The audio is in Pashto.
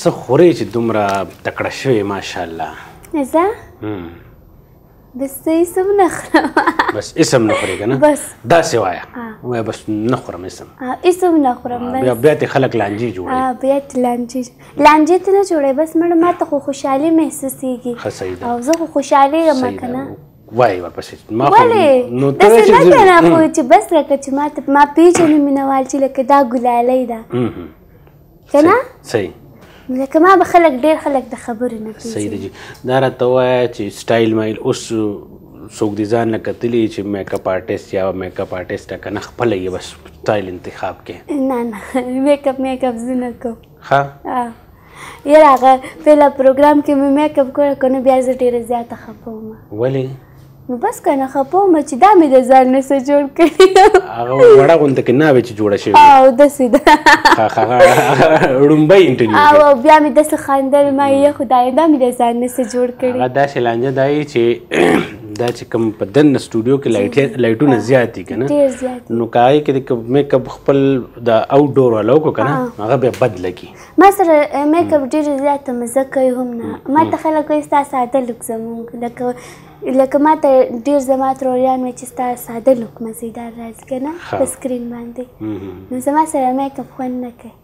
څه خورې چې دومره تکړه شوې ماشاءالله؟ زه بس زه اسم نه خورم. بس اسم نه خورې که نه؟ بس داسې وایه وایه بس نه خورم اسم. اسم نه خورم. بیا ته خلک لانجې جوړوي. بیا ته لانجې ته نه جوړوي، بس مړه ما ته خو خوشحالي محسوسېږي. ښه صحیح ده. او زه خو خوشحالېږم که نه. وایي ورپسې ما ولې داسې نه که نه خو چې بس لکه چې ما پېژنې مینهوال چې لکه دا ګلالۍ ده که نه؟ صحیح. لکه ما به ډېر خلک د خبرو نه پېژني. صحیح ده جي. دا راته ووایه چې سټایل مایل اوس څوک دې ځان نه کتلي چې میک اپ آرټسټ یا میک اپ آرټسټ که نه خپله یې بس سټایل انتخاب کې؟ نه میک اپ زه نه کوم. ښه یاره هغه پهله پروګرام کې مې میک اپ کړی که نه بیا زه ډېره زیاته خفه وم. ولې؟ نو بس که نه خفه وم چې دا مې د ځان نه څه جوړ کړي. هغه وړه غونته کې ناوې چې جوړه شوې او داسې ده. هغه ړومبی انټرویو او بیا مې داسې خندل ما یې خدای دا مې د ځان نه څه جوړ کړي. هغه داسې لانجه دا یي چې دا چې کوم په دننه سټوډیو کې لایټونه زیات دي که نه، ډېر زیات نو که هغې کې د میک اپ خپل د آوټ ډور والا وکړو که نه هغه بیا بد لګي. ما سره میک اپ ډېره زیاته مزه کوي هم نه. ما ته خلک وایي ستا ساده لوک زمونږ لکه ما ته ډېر زما تروریان وایي چې ستا ساده لوک مزېدار راځي که نه په سکرین باندې. نو زما سره میک اپ خوند نه کوي.